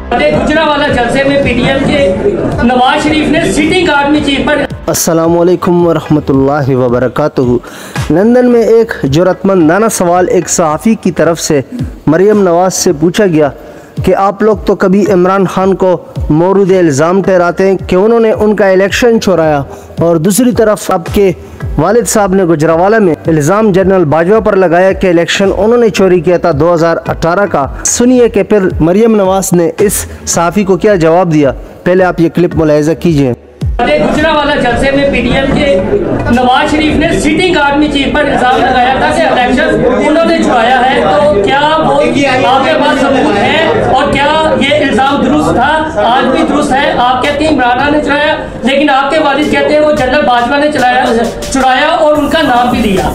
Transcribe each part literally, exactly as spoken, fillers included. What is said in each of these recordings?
गुजरांवाला जलसे में पीटीएम के नवाज शरीफ ने सिटिंग आर्मी चीफ पर अस्सलामुअलैकुम वरहमतुल्लाहि वबरकातुहू। लंदन में एक जुर्रतमंदाना सवाल एक सहाफ़ी की तरफ से मरियम नवाज से पूछा गया कि आप लोग तो कभी इमरान खान को मौरूद इल्ज़ाम ठहराते हैं कि उन्होंने उनका इलेक्शन चुराया, और दूसरी तरफ आपके वालिद साहब ने गुजरांवाला में इल्ज़ाम जनरल बाजवा पर लगाया कि इलेक्शन उन्होंने चोरी किया था दो हज़ार अठारह का। सुनिए कि फिर मरियम नवाज ने इस सहाफ़ी को क्या जवाब दिया। पहले आप ये क्लिप मुलाहिज़ा कीजिए। गुजरांवाला जलसे में पीटीएम के नवाज शरीफ ने सिटिंग आर्मी चीफ पर इल्जाम लगाया था कि इलेक्शन उन्होंने चुराया है, तो क्या वो आपके पास सबूत है और क्या ये इल्जाम दुरुस्त था? आज भी दुरुस्त है। आप कहते हैं इमरान ने चुराया, लेकिन आपके वालिद कहते हैं वो जनरल बाजवा ने चलाया चुराया और उनका नाम भी लिया।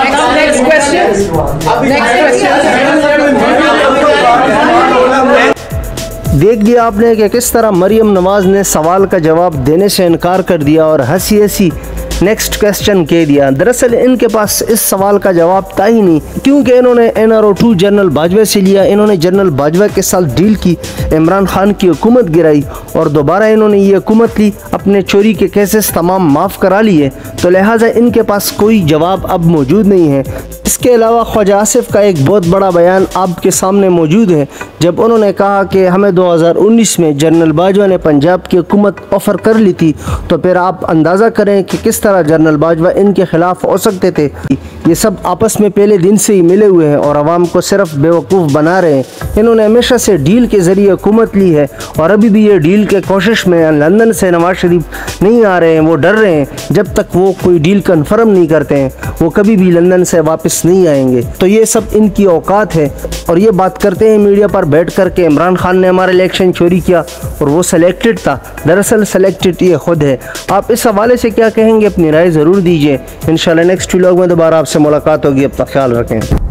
देख लिया आपने कि किस तरह मरियम नवाज ने सवाल का जवाब देने से इनकार कर दिया और हंसी हंसी नेक्स्ट क्वेश्चन कह दिया। दरअसल इनके पास इस सवाल का जवाब था ही नहीं, क्योंकि इन्होंने N R O two General Bajwa से लिया। इन्होंने जनरल बाजवा के साथ डील की, इमरान खान की हुकूमत गिराई और दोबारा इन्होंने ये हुकूमत ली, अपने चोरी के केसेस तमाम माफ़ करा लिए। तो लिहाजा इनके पास कोई जवाब अब मौजूद नहीं है। इसके अलावा ख्वाजा आसिफ का एक बहुत बड़ा बयान आपके सामने मौजूद है, जब उन्होंने कहा कि हमें दो हज़ार उन्नीस में जनरल बाजवा ने पंजाब की हुकूमत ऑफ़र कर ली थी। तो फिर आप अंदाज़ा करें कि किस तरह जनरल बाजवा इनके खिलाफ हो सकते थे। ये सब आपस में पहले दिन से ही मिले हुए हैं और आवाम को सिर्फ बेवकूफ़ बना रहे हैं। इन्होंने हमेशा से डील के ज़रिए हुकूमत ली है और अभी भी ये डील के कोशिश में लंदन से नवाज शरीफ नहीं आ रहे हैं। वो डर रहे हैं, जब तक वो कोई डील कन्फर्म नहीं करते हैं वो कभी भी लंदन से वापस नहीं आएंगे। तो ये सब इनकी औकात है और ये बात करते हैं मीडिया पर बैठ कर के इमरान खान ने हमारा इलेक्शन चोरी किया और वो सेलेक्टेड था। दरअसल सेलेक्टेड ये खुद है। आप इस हवाले से क्या कहेंगे? अपनी राय ज़रूर दीजिए। इंशाल्लाह नेक्स्ट व्लॉग में दोबारा आपसे मुलाकात होगी। अब तक ख्याल रखें।